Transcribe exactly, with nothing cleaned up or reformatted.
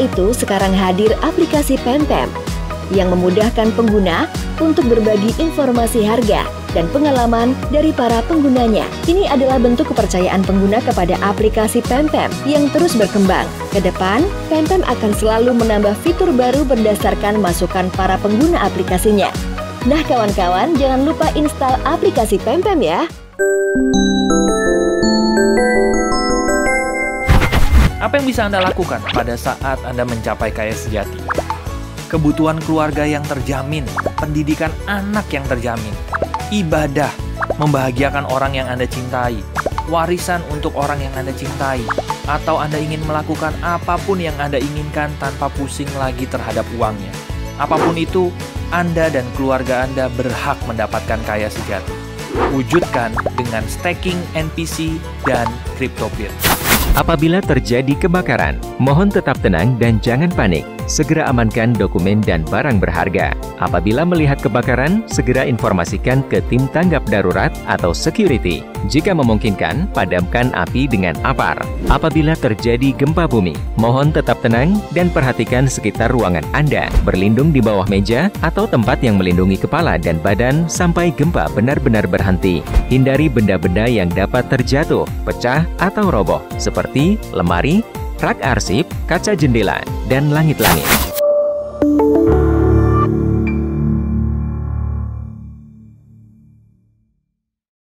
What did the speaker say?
itu sekarang hadir aplikasi PemPem yang memudahkan pengguna untuk berbagi informasi harga dan pengalaman dari para penggunanya. Ini adalah bentuk kepercayaan pengguna kepada aplikasi PemPem yang terus berkembang. Ke depan, PemPem akan selalu menambah fitur baru berdasarkan masukan para pengguna aplikasinya. Nah kawan-kawan, jangan lupa install aplikasi PemPem ya. Apa yang bisa Anda lakukan pada saat Anda mencapai kaya sejati? Kebutuhan keluarga yang terjamin, pendidikan anak yang terjamin, ibadah, membahagiakan orang yang Anda cintai, warisan untuk orang yang Anda cintai, atau Anda ingin melakukan apapun yang Anda inginkan tanpa pusing lagi terhadap uangnya. Apapun itu, Anda dan keluarga Anda berhak mendapatkan kaya sejati. Wujudkan dengan staking N P C dan CryptoPeer. Apabila terjadi kebakaran, mohon tetap tenang dan jangan panik. Segera amankan dokumen dan barang berharga. Apabila melihat kebakaran, segera informasikan ke tim tanggap darurat atau security. Jika memungkinkan, padamkan api dengan apar. Apabila terjadi gempa bumi, mohon tetap tenang dan perhatikan sekitar ruangan Anda. Berlindung di bawah meja atau tempat yang melindungi kepala dan badan sampai gempa benar-benar berhenti. Hindari benda-benda yang dapat terjatuh, pecah, atau roboh, seperti lemari, rak arsip, kaca jendela, dan langit-langit.